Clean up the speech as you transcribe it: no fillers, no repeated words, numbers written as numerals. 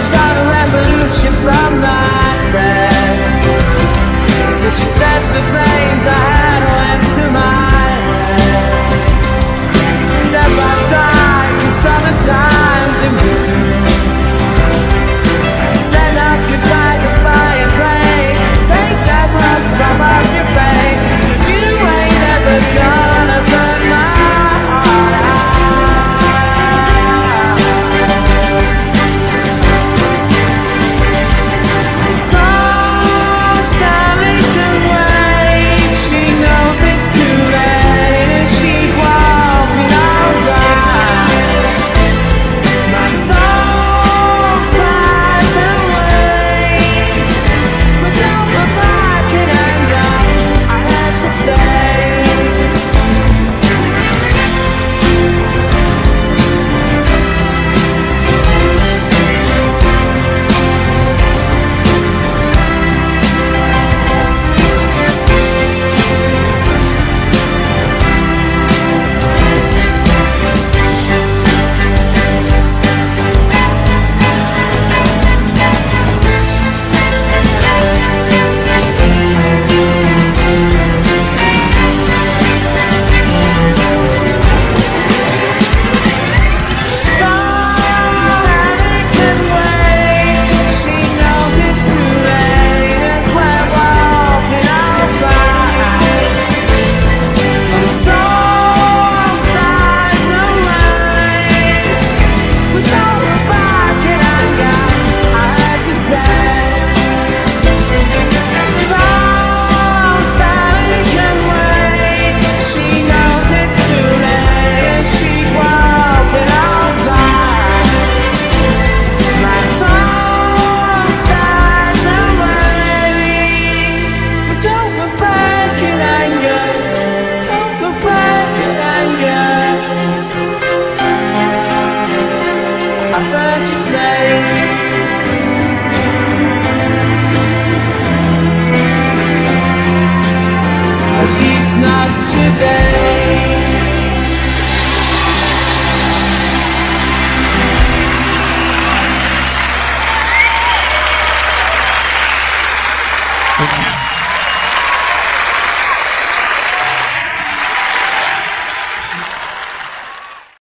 start a revolution from that bed. So she said the things I had went to my head. Step outside, the summertime's in bloom. Stand up beside the fireplace. Take that rug from off your face. 'Cause you ain't ever gonna burn my heart out. I heard you say